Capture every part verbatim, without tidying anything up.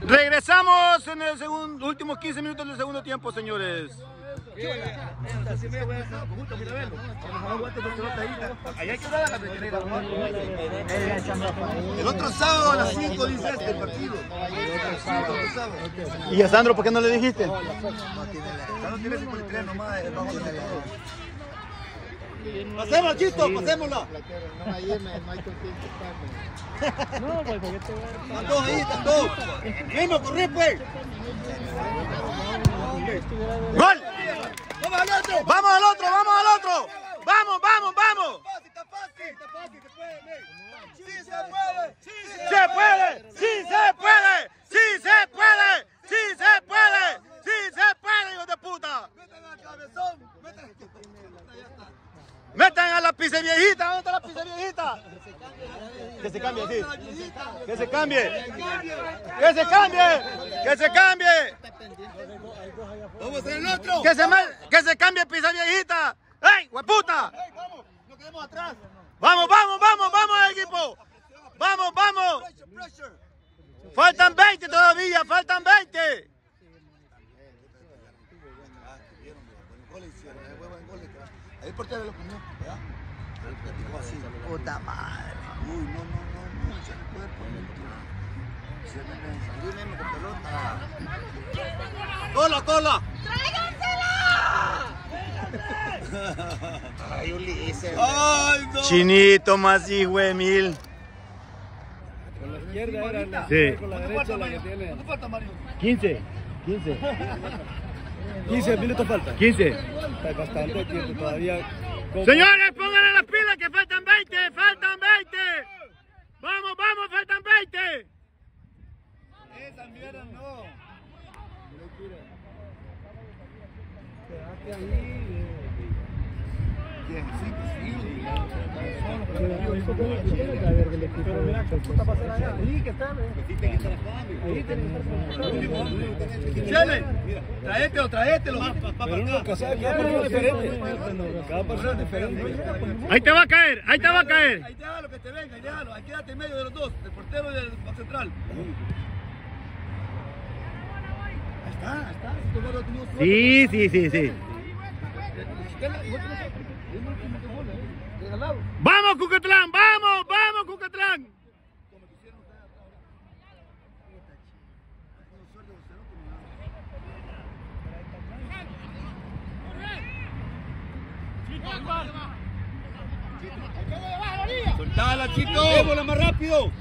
Regresamos en el segundo, últimos quince minutos del segundo tiempo, señores. El otro sábado a las cinco dice este el partido. ¿Y a Sandro por qué no le dijiste? No tiene cincuenta y tres nomás. Pasémosla, Chito, pasémosla. No, pues porque te Están todos ahí, están todos. Mismo, corre pues. ¡Gol! ¡Vamos al otro! ¡Vamos al otro, vamos al otro! ¡Vamos, vamos, vamos! Está fácil, está fácil, se puede, ¡sí se puede! ¡Se puede! ¡Sí se puede! ¡Sí se puede! ¡Sí se puede! ¡Sí se puede, hijos de puta! ¡Métanle al cabezón! ¡Métanle! ¡Metan a la pizza viejita! ¿Dónde está la pizza viejita? Que se cambie, sí. Que se cambie. Que se cambie. Que se cambie. ¡Vamos a hacer el otro! Que se, me, que se cambie pizza viejita. ¡Ey, hueputa! ¡Ey, vamos! ¡No quedemos atrás! ¡Vamos, vamos, vamos, vamos, equipo! ¡Vamos, vamos! Faltan veinte todavía, faltan veinte. Ahí el portero lo comió, ¿verdad? Puta madre. Uy, no, no, no, no, se le puede poner. Se me salió mismo con pelota. ¡Cola, cola! ¡Tráigansela! Ay, Ulises. Ay, no. Chinito más hijo de mil. Con la izquierda era la, Sí. con la derecha la que tiene. ¿Cuánto falta, Mario? quince. quince. quince minutos falta. quince. Está bastante tiempo todavía. Señores, pónganle las pilas que faltan veinte, faltan veinte. Vamos, vamos, faltan veinte. Esa mierda no. Quédate ahí. Pero mira, ¿qué puta pasar allá? Ahí que está, ahí tiene Chele, traételo, traételo. Pero uno que sabe, cada persona es diferente. Cada persona es diferente. Ahí te va a caer, ahí te va a caer. Ahí déjalo que te venga, ahí déjalo. Ahí quédate en medio de los dos, del portero y del back central. Ahí está, ahí está. Sí, sí, sí, sí. ¡Vamos, Cucatlán! ¡Vamos, vamos, Cucatlán! ¡Soltala, Chito! ¡Démosla más rápido!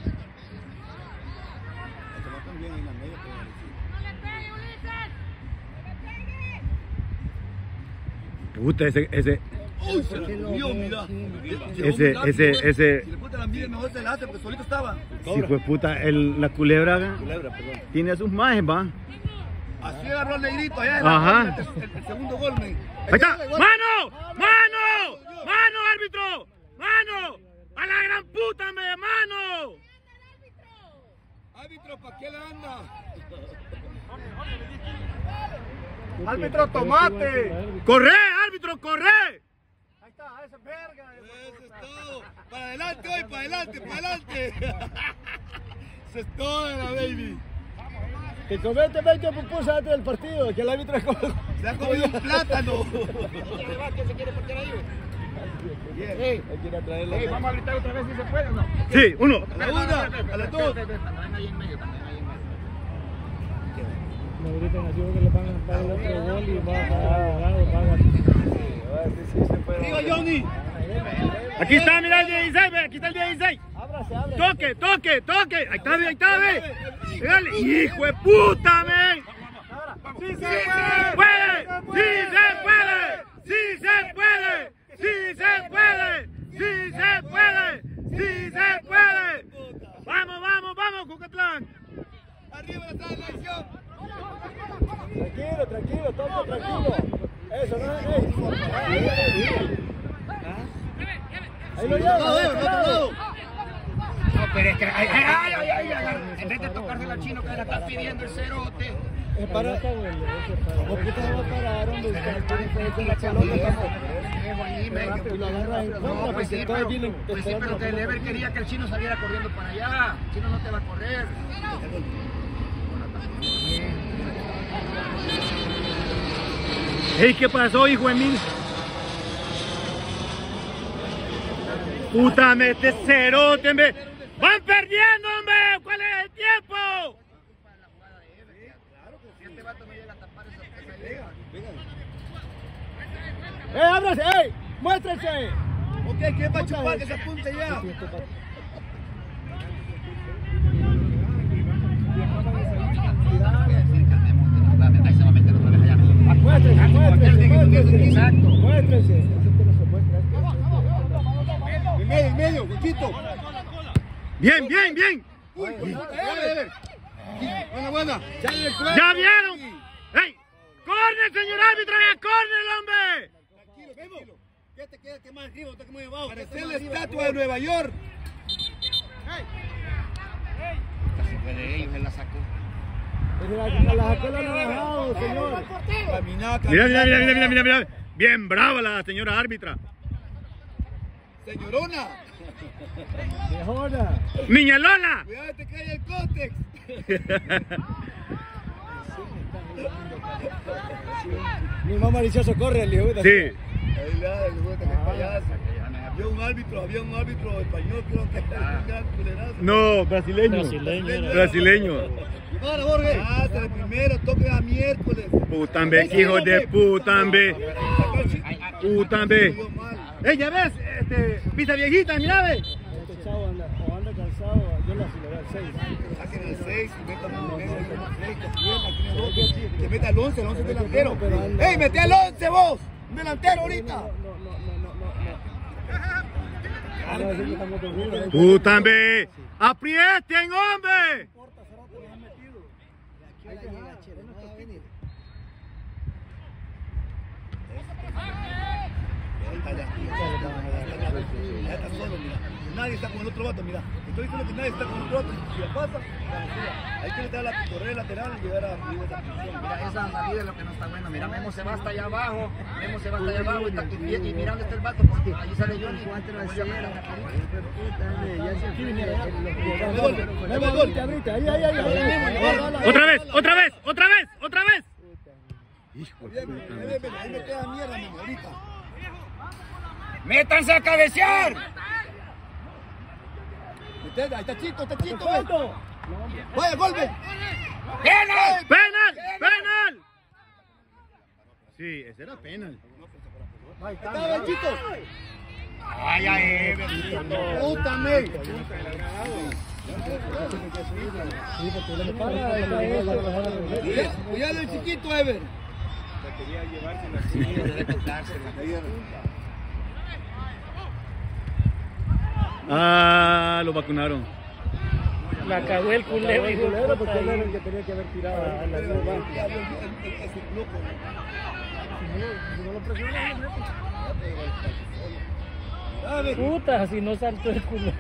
Puta, ese, ese, ¡Uy, se lo movió, mira! ese, ese, ese. Si le puta la mira, mejor se la hace porque solito estaba. Si fue puta, el, la culebra, Culebra, perdón. tiene a sus majes, va. Así agarró al negrito allá en Ajá. el, el, el segundo gol, men. Ahí está. ¡Mano! ¡Mano! ¡Mano, árbitro! ¡Mano! ¡A la gran puta, me mano! Árbitro, ¿para qué le anda? Árbitro, tomate. ¡Corre, árbitro, corre! Ahí está, esa verga. Eso es todo. Para adelante hoy, para adelante, para adelante. Eso es todo, la baby. Que comete veinte pupusas antes del partido, que el árbitro es como... Se ha comido un plátano. Ey, hay que ir a traerlo. Ey, vamos a gritar otra vez si se puede o no. Sí, uno. A la una, a las dos. No gritan así porque le van a dar el otro gol y va a pagar. ¡Arriba, Johnny! Aquí está, mira el dieciséis, ve, aquí está el dieciséis. Ábrase, ábrase. Toque, toque, toque. Ahí está, ve, ahí está, ve. Pégale. ¡Hijo de puta, men! ¡Sí se ¡Puede! ¡Sí se puede! ¡Sí se puede! ¡Sí se puede! ¡Sí se puede! ¡Sí se puede! ¡Vamos, vamos, vamos, Cucatlán! ¡Arriba la selección! Tranquilo, tranquilo, todo tranquilo. Eso, no es. Ahí lo lleva. ¡No, no, no! No, pero es que ay, ay, ay, ay, ay, ay, en vez de tocársela al chino que la está pidiendo el cerote. Es para... ¿Cómo que te va a parar, hombre? Usted tiene que con la pelota. Y lo agarra en No, contra, pues sí, porque pero, todos vienen pues sí, pero que el Ever quería que el chino saliera corriendo para allá. El chino no te va a correr. Ey, ¿qué pasó, hijo de mil? Puta, mete cerote, hombre. ¡Van perdiendo, hombre! ¿Cuál es el tiempo? ¡Eh, ábrase! ¡Eh! ¡Muéstrense! Ok, ¿quién va a chupar que se apunte ya? Muéstrense, muéstrense, muéstrense. Exacto. Muéstrense. En medio, en medio, Cuchito. Bien, bien, bien. Uy, buena, buena. ¡Ya vieron! ¡Ey! ¡Corner, señor árbitro! ¡Ya corner, hombre! Tranquilo, tranquilo. Quédate, quédate más arriba, usted muy abajo. Parece la estatua de Nueva York. Casi fue de ellos, él la sacó. La sacó el anaranjado, señor. Caminá, Mira, mira, mira, mira, mira, mira. Bien brava la señora árbitra. Señorona. Mejora. ¡Niña Lola! Cuidado que te cae el cótex. Mi mamá malicioso corre, el hijo. Sí. Ahí la, el güey, que payaso. Había un árbitro, había un árbitro español, creo que era un gran culerazo. No, brasileño. Brasileño. Brasileño. Para, Jorge. Ah, hasta el primero, toque a miércoles. Putambe, hijo de putambe. Putambe. ¡Ey, ya ves! Este, pisa viejita, mira, ve. Este chavo anda, o anda cansado, yo la aceleré al seis. Saquen el seis, metan el seis, que meta el once, el once delantero. ¡Ey, mete al once vos! Un delantero ahorita. No, no, no, no, no, no. Putambe. ¡Aprieten, hombre! Ya está solo, mira. Nadie está con el otro vato, mira. Estoy diciendo que nadie está con el otro vato. Si la pasa, hay que meter la correa lateral y llegar a esa posición. Mira, esa salida es lo que no está bueno. Mira, Memo se va hasta allá abajo. Memo se va hasta allá abajo y, está, y, y mira dónde está el vato. Porque ahí sale Johnny. ¡Otra vez! ¡Otra vez! ¡Otra vez! ¡Otra vez! Hijo de puta. Ahí me queda mierda, Memo, ahorita. ¡Métanse a cabecear! Ahí está Chito, está Chito, ve. ¡Vaya, golpe! ¡Penal! ¡Penal! ¡Penal! Sí, ese era penal. Ahí está, el Chito. ¡Ay, ay, ¡Puta, me! Cuidado el chiquito, Ever. Ah, lo vacunaron. La cagó el culero, hijo de puta, porque él era el que tenía que haber tirado a la curva. Puta, si no saltó el culero.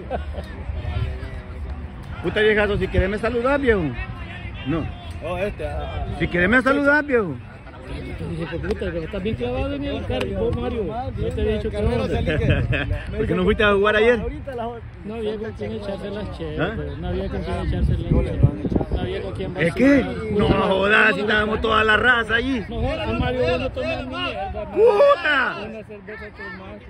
Puta viejazo, si querés me saludar, viejo. No. Oh, este, ah, Si querés me saludar, viejo. Dije, puta, que estás bien clavado en el carro, Mario. Yo te había dicho que no. ¿Por qué no fuiste a jugar ayer? No había con quién echarse las ¿Ah? chelas, no había con quién echarse las chelas, no había con quién ¿Es que? No jodas, si estábamos toda la raza allí. No jodas, Mario, no tomas mierda. ¡Puta! Una cerveza con más,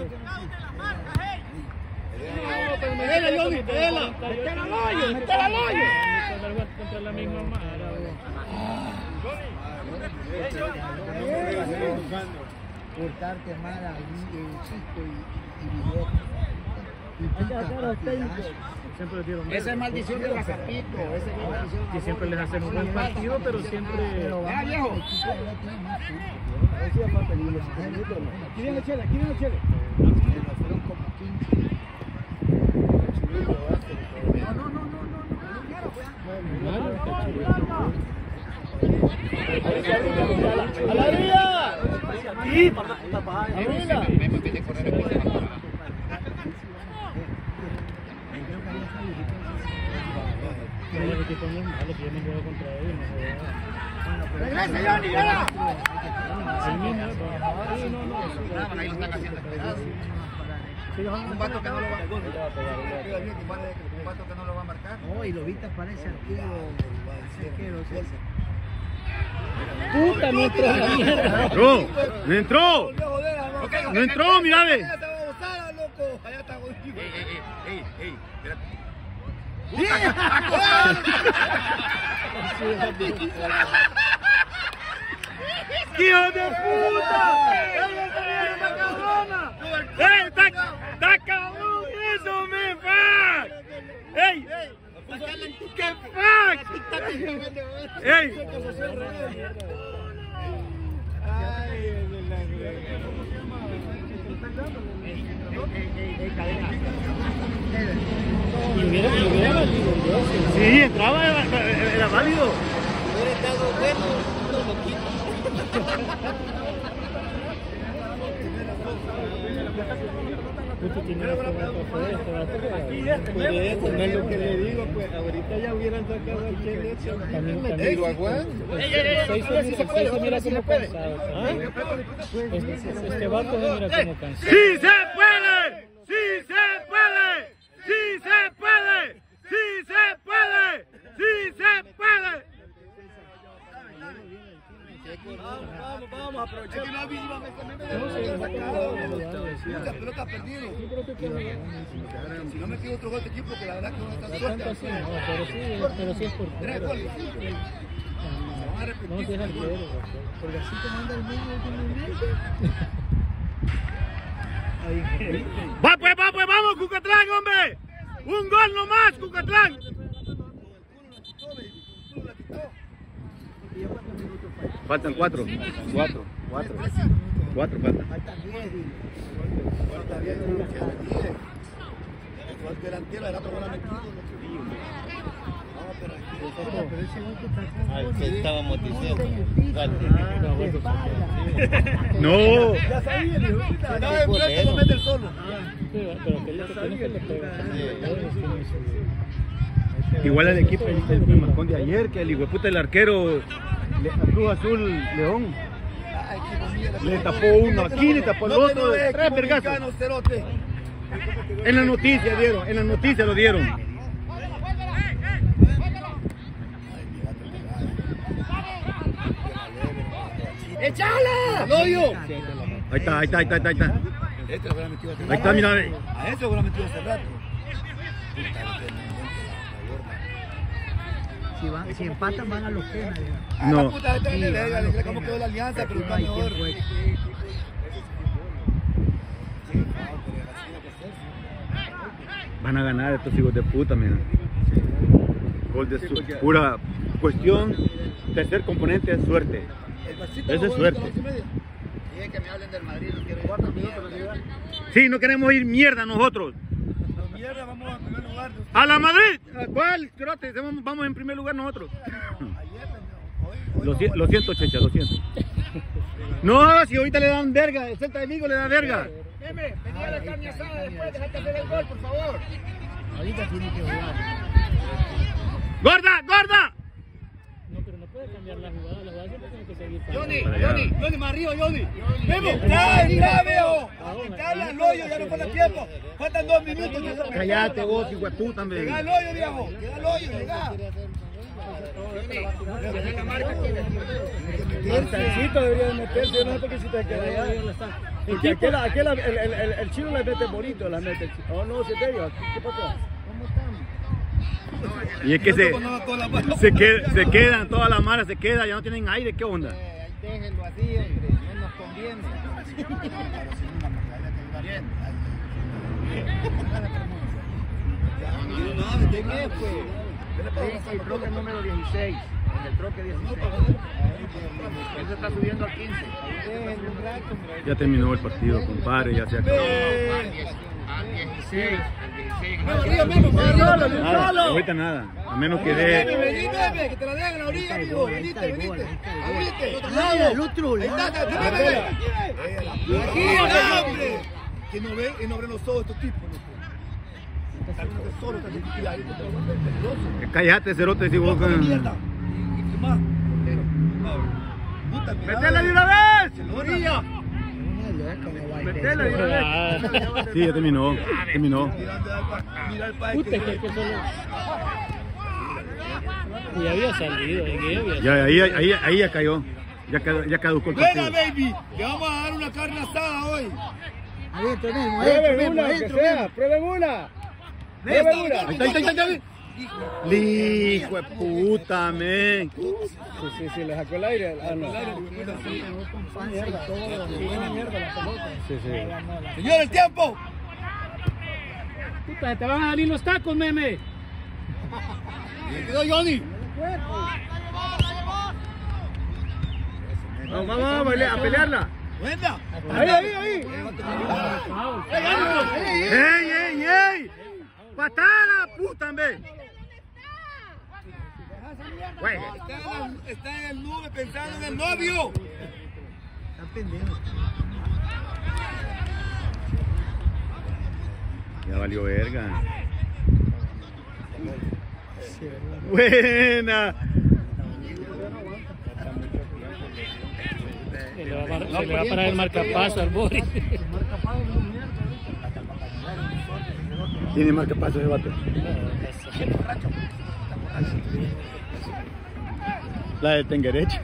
Métela, Johnny, métela. Métela al hoyo, métela al hoyo. Contra la misma mara, Cortarte mala, chisto y Siempre les dieron Esa es maldición de la Zapito. Esa es maldición. que siempre les hacen un buen partido, pero siempre... Ya, viejo. ¿Quieren la chela? ¿Quieren la chela? fueron como quince. No, no, no, no, ¡A la vida! ¡Sí! ¡Arriba! Memo, en vez de correr, empieza a correr. ¡Regresa, Johnny! ¡Hala! Ahí lo están haciendo. Un vato que no lo va a marcar. Un vato que no lo va a marcar. Oh, y Lobita parece arquero. Arquero, César. Puta, no entró la mierda. No, no entró. No entró, mira, ve. Allá está jodido. Ey, ey, ey, ey, espérate. ¡Hijo de puta! ¡Ella sería esa cabrona! ¡Ey, está, está cabrón eso, me fuck! ¡Ey! ¡Qué fuck! ¡Ey! Y hubiera, y hubiera valido el doce. Sí, entraba, era, era válido. Hubiera estado bueno, no lo quito. Puto tiene la forma para poder estar aquí. Por eso, no es lo que le digo, pues ahorita ya hubieran sacado al Chile. También, también. Lo aguanto. El seis se mira como cansado. Este vato se mira como cansado. ¡Sí se puede! ¡Sí se puede! ¡Sí se puede! ¡Sí se puede! ¡Sí se puede! Vamos, vamos, vamos, aprovechar que no ha visto, la pelota ha perdido. Si no metido otro gol de equipo, que la verdad que no está suelta. Pero sí, pero sí es por Tres goles. no deja el querer, porque así como anda el medio ¡Va pues, va pues, vamos, Cucatlán, hombre! ¡Un gol nomás, Cucatlán! Faltan cuatro. Cuatro. Cuatro. Cuatro faltan. Faltan diez. Falta diez. El delantero era otro gol metido. Estábamos diciendo. No. Ya sabía, no, enfrente lo mete el solo. pero que le tiene que le pega. Igual el equipo, el, el, el marcón de ayer, que el hijo de puta el arquero le, Cruz Azul León le tapó uno aquí, le tapó el otro, tres vergazos. En la noticia dieron, en la noticia lo dieron. ¡Échala! ¡Loyo! Ahí está, ahí está, ahí está, ahí está. Este lo hubiera metido hace rato. Ahí está, mira. A ese lo hubiera metido hace rato. Si, van, si empatan van a los penas. No. Puta, este le le cómo quedó la alianza, pero está mejor. Van a ganar estos hijos de puta, mira. Gol de su pura cuestión. Tercer componente es suerte. Esa es suerte. Dije que me hablen del Madrid, no quiero ir. Sí, no queremos ir mierda nosotros. No, mierda, vamos a primer lugar. ¡A la Madrid! ¿A cuál? Cerote? Vamos, vamos en primer lugar nosotros. Lo, lo siento, Checha, lo siento. No, si ahorita le dan verga, el Celta de Vigo le da verga. Deme, venía la carne asada después, dejate hacer el gol, por favor. Ahorita tiene que jugar. ¡Gorda, gorda! No, pero no puede cambiar la jugada, la jugada siempre tiene que seguir. Johnny, Johnny, Johnny, más arriba, Johnny. Memo, ya, ya veo. Dale al hoyo, ya no falta tiempo. Faltan dos minutos. Cállate vos, hijo de puta, hombre. Llega al hoyo, viejo. Llega al hoyo, llega. El Sancito debería de meterse, no sé por qué si te queda allá. Porque aquel, aquel, el, el, el, el chino la mete bonito, la mete. Oh no, se te dio. ¿Qué pasó? Y es que se, se, qued, se quedan, toda la mara se queda, ya no tienen aire, ¿qué onda? Déjenlo así, hombre, no nos conviene. ¿Quién es, pues? El troque número dieciséis. En el troque dieciséis. Él se está subiendo al quince. Ya terminó el partido, compadre, ya se acabó. Al dieciséis. Arriba, Memo, arriba. Nada, ahorita nada, a menos que Vení, dé... vení, vení, que te la dejen a la orilla, amigo. Venite, venite. Abrite. Mira, el otro, Ahí está, ya. ven, ven, ven. Aquí, hombre. Que no ven, y no abren los ojos estos tipos, loco. Están solo, están peligrosos. Cállate, cerote, si vos... Mierda. Y más. ¡Metela de una vez! Orilla. ¡Metela de una vez! Sí, ya terminó, terminó. Mira el país. Puta, que es que solo... Y había salido, ahí había Ya, ahí, ahí, ahí ya cayó. Ya, ca- ya caducó el partido. Venga, baby, que vamos a dar una carne asada hoy. Adentro mismo, adentro Prueben mismo, una, que adentro sea, mismo. prueben una. Ven, Prueben una. Ahí está, ahí está, ahí está, ahí está. Hijo de puta, men. Sí, sí, sí, le sacó el aire. Ah, no. Sí, sí. Señor, el tiempo. Puta, te van a salir los tacos, meme. ¿Qué quedó Johnny? Vamos, vamos a pele- a pelearla. Venga. Ahí, ahí, ahí. ¡Ey, ey, ey! ¡Patada, puta, men! Juegue. Está en, la- está en el nube pensando en el novio. Está pendiente. Ya valió verga. Buena. Se le va a parar, se le va a parar el marcapaso al Boris. Tiene marcapaso ese vato. La de Tenguereche.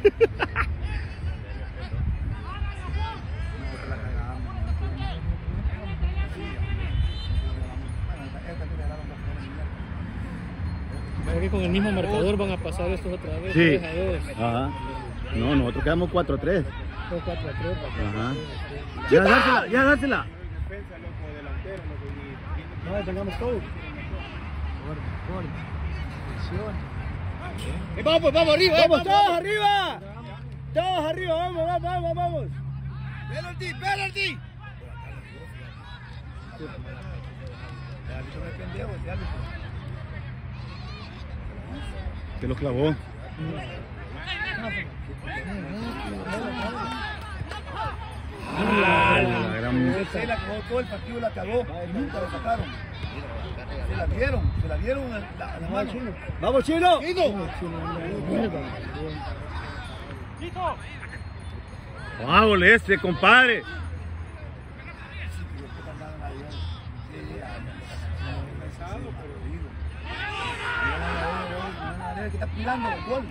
Creo que con el mismo marcador van a pasar estos otra vez. Sí. tres a dos. Ajá. No, nosotros quedamos cuatro a tres. dos, cuatro a tres. Ajá. Ya dársela, ya dársela. No, tengamos todo. Vamos, vamos arriba. ¡Vamos, todos arriba! ¡Todos arriba! ¡Vamos, vamos, vamos, vamos! Penalty, penalty. Que lo clavó. Ah, la gran... Se la cagó todo el partido, la cagó y nunca la sacaron. Se la dieron, se la dieron a la, a la mano. ¡Vamos, Chino! ¡Vamos, este, compadre! Que está pilando el gol.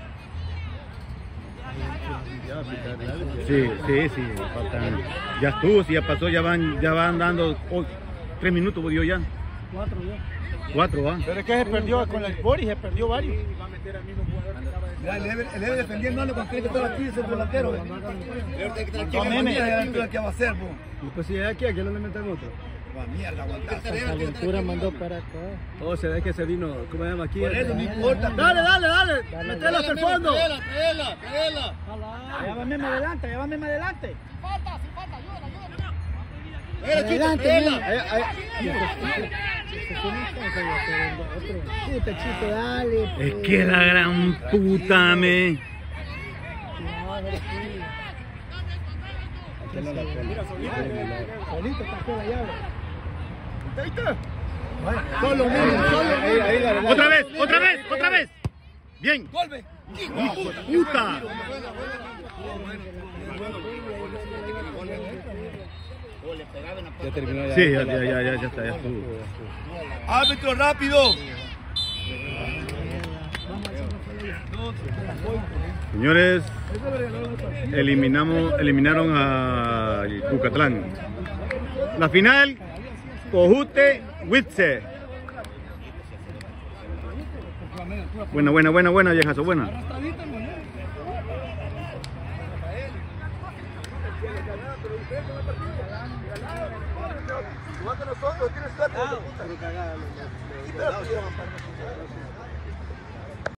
Sí, sí, sí. Faltan... Ya estuvo, si ya pasó, ya van, ya van dando oh, tres minutos, dio ya. Cuatro ya. Cuatro, va. Pero es que se perdió con el Boris, se perdió varios. Mira, el Ever, el Ever defendiendo ando con que estar aquí, ese delantero. No, meme. ¿Qué va a hacer, po? Y pues si es aquí, aquí no le meten otro. Va, mierda, aguantar. Calentura mandó para acá. Oh, se ve que se vino, ¿cómo se llama aquí? Por eso no importa. Dale, dale, dale. Metela hasta el fondo. Traela, traela, traela. Allá va mismo adelante, allá va mismo adelante. Adelante, Puta, chico, dale. Es que la gran puta, me. Solito pasó la llave. Solo, solo. Otra vez, otra vez, otra vez. Bien. Golpe. Puta. Ya terminó ya. Sí, ya, ya, ya, ya, ya está, ya estuvo. Árbitro rápido. Señores, eliminamos, eliminaron a Cucatlán. La final, Cojute Huitze. Buena, buena, buena, buena, viejazo, buena. Nosotros, tienes suerte.